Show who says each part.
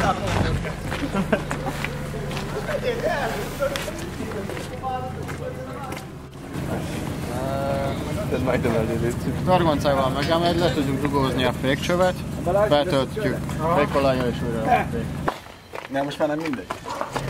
Speaker 1: Ez majdnem előtt.
Speaker 2: Targoncával megemegy, le tudjuk dugózni a fékcsövet, betöltjük fékolajjal és újra a fék.
Speaker 1: Nem, most már nem mindegy.